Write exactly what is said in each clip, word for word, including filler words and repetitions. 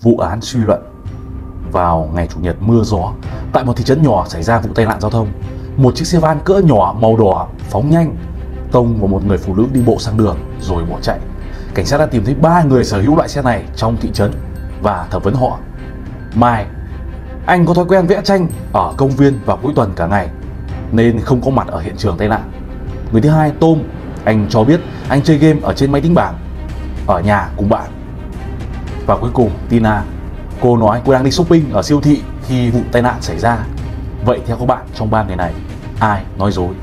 Vụ án suy luận. Vào ngày Chủ nhật mưa gió, tại một thị trấn nhỏ xảy ra vụ tai nạn giao thông. Một chiếc xe van cỡ nhỏ màu đỏ phóng nhanh tông vào một người phụ nữ đi bộ sang đường rồi bỏ chạy. Cảnh sát đã tìm thấy ba người sở hữu loại xe này trong thị trấn và thẩm vấn họ. Mai, anh có thói quen vẽ tranh ở công viên vào cuối tuần cả ngày nên không có mặt ở hiện trường tai nạn. Người thứ hai, Tom, anh cho biết anh chơi game ở trên máy tính bảng ở nhà cùng bạn. Và cuối cùng, Tina, cô nói cô đang đi shopping ở siêu thị khi vụ tai nạn xảy ra. Vậy theo các bạn, trong ba người này, ai nói dối?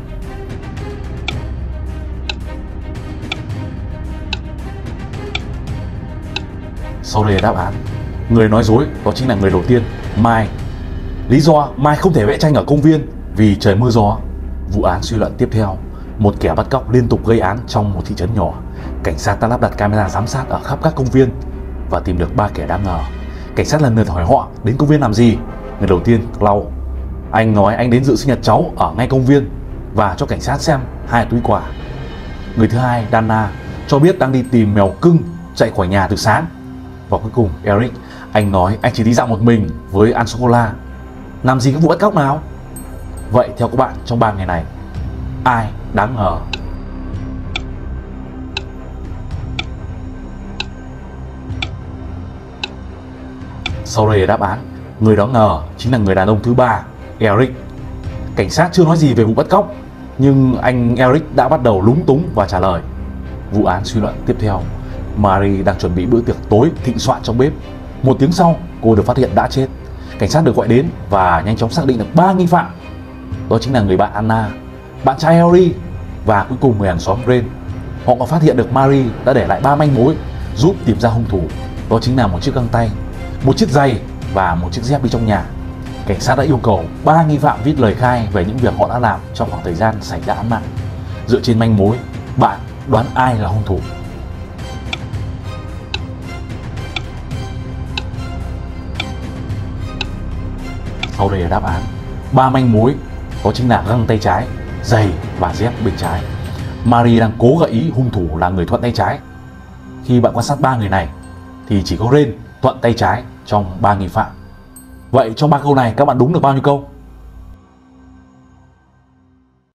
Sau đây là đáp án. Người nói dối đó chính là người đầu tiên, Mai. Lý do Mai không thể vẽ tranh ở công viên vì trời mưa gió. Vụ án suy luận tiếp theo. Một kẻ bắt cóc liên tục gây án trong một thị trấn nhỏ. Cảnh sát đã lắp đặt camera giám sát ở khắp các công viên và tìm được ba kẻ đáng ngờ. Cảnh sát lần lượt hỏi họ đến công viên làm gì. Người đầu tiên, Cloud, anh nói anh đến dự sinh nhật cháu ở ngay công viên và cho cảnh sát xem hai túi quà. Người thứ hai, Dana, cho biết đang đi tìm mèo cưng chạy khỏi nhà từ sáng. Và cuối cùng, Eric, anh nói anh chỉ đi dạo một mình với ăn sô cô la. Làm gì có vụ bắt cóc nào? Vậy theo các bạn, trong ba ngày này, ai đáng ngờ? Sau đây là đáp án. Người đáng ngờ chính là người đàn ông thứ ba, Eric. Cảnh sát chưa nói gì về vụ bắt cóc, nhưng anh Eric đã bắt đầu lúng túng và trả lời. Vụ án suy luận tiếp theo. Marie đang chuẩn bị bữa tiệc tối thịnh soạn trong bếp. Một tiếng sau, cô được phát hiện đã chết. Cảnh sát được gọi đến và nhanh chóng xác định được ba nghi phạm. Đó chính là người bạn Anna, bạn trai Harry và cuối cùng người hàng xóm Ren. Họ còn phát hiện được Marie đã để lại ba manh mối giúp tìm ra hung thủ. Đó chính là một chiếc găng tay, một chiếc giày và một chiếc dép đi trong nhà. Cảnh sát đã yêu cầu ba nghi phạm viết lời khai về những việc họ đã làm trong khoảng thời gian xảy ra án mạng. Dựa trên manh mối, bạn đoán ai là hung thủ? Sau đây là đáp án. Ba manh mối đó chính là găng tay trái, giày và dép bên trái. Marie đang cố gợi ý hung thủ là người thuận tay trái. Khi bạn quan sát ba người này thì chỉ có Ren thuận tay trái trong ba nghi phạm. Vậy trong ba câu này các bạn đúng được bao nhiêu câu?